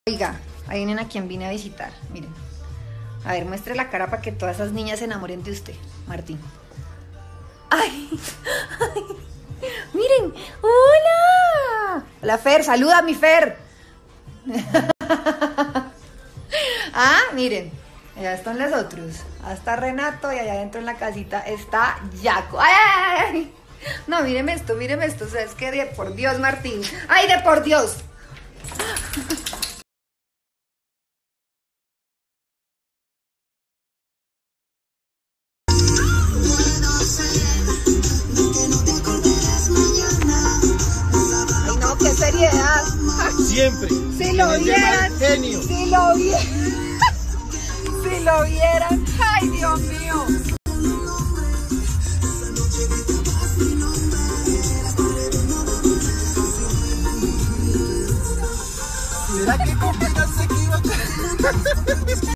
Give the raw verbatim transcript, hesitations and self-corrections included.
Oiga, ahí vienen a quien vine a visitar, miren. A ver, muestre la cara para que todas esas niñas se enamoren de usted, Martín. ¡Ay! ¡Ay! ¡Miren! ¡Hola! Hola, Fer, saluda a mi Fer. Ah, miren, allá están los otros. Allá está Renato y allá adentro en la casita está Yaco. ¡Ay, ay, ay! No, míreme esto, míreme esto. O sea, es que de por Dios, Martín. ¡Ay, de por Dios! Ay, no, qué seriedad. Siempre. Si lo vieran, genio. si lo vieran, si lo vieran. Ay, Dios mío. ¿Será que compañía se equivoca?